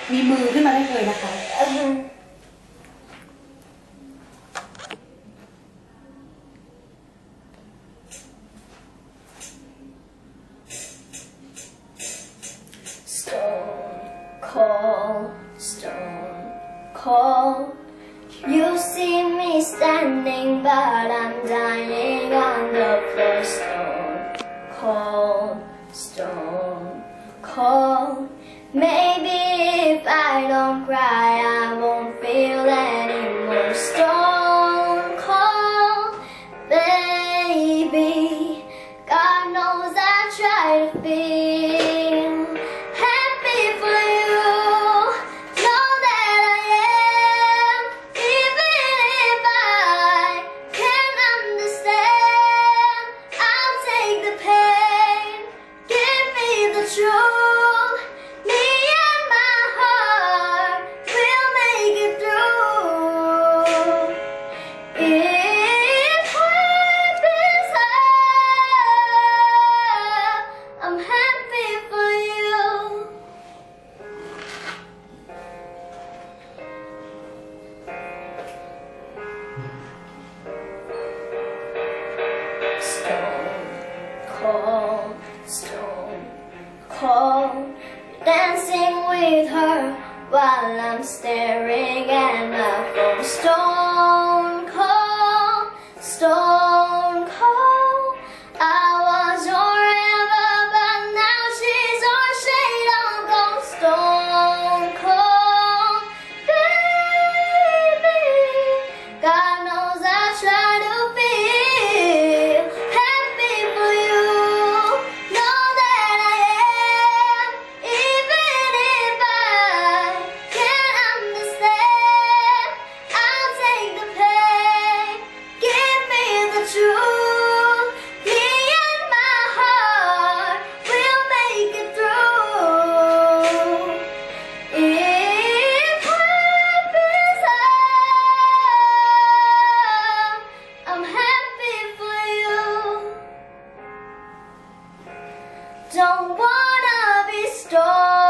มีมือขึ้นมาได้เลยนะคะ Stone cold. You see me standing, but I'm dying on the floor. Stone cold. Maybe if I don't cry, I won't feel anymore. Stone cold, baby. God knows I try to feel happy for you. Know that I am, even if I can't understand. I'll take the pain, give me the truth. Me and my heart will make it through. If happy's hard, I'm happy for you. Stone cold, dancing with her while I'm staring at my phone. Stone cold. I was your ever, but now she's your shade of gold. Stone cold, baby. God knows I try to feel happy for you. Know that I am, even if I can't understand. I'll take the pain, give me the truth. Me and my heart will make it through. If happy's hard, I'm happy for you. Don't wanna be strong.